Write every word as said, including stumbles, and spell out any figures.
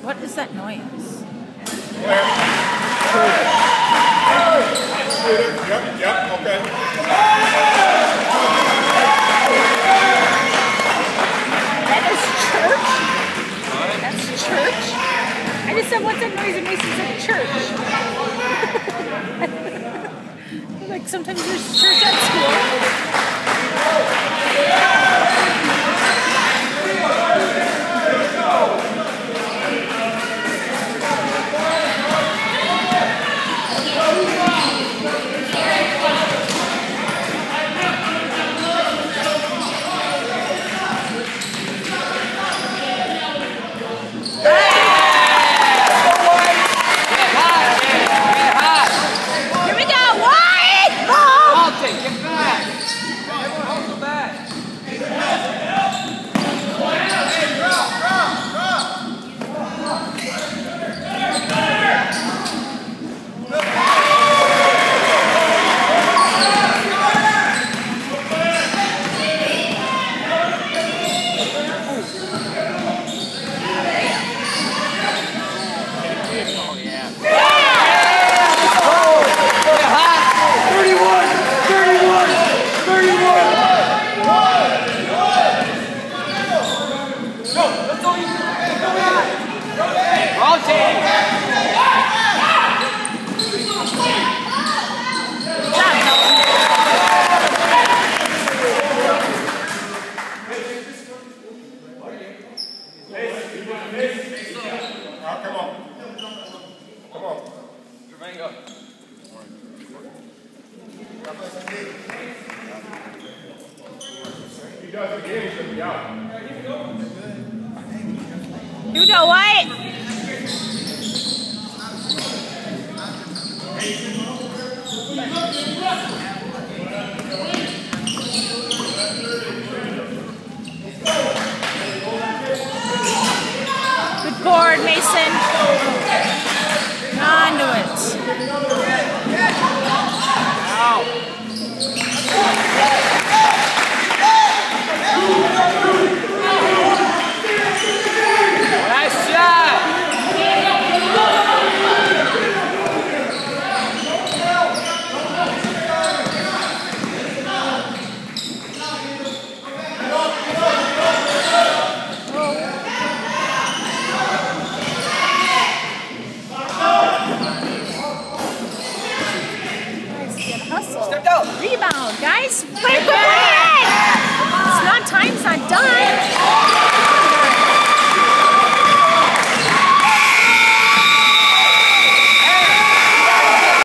What is that noise? Yep, yep, okay. That is church? That's church? I just said, what's that noise? And Mason said church. Like sometimes there's church at school. Hugo White! Good board, Mason. Onto it.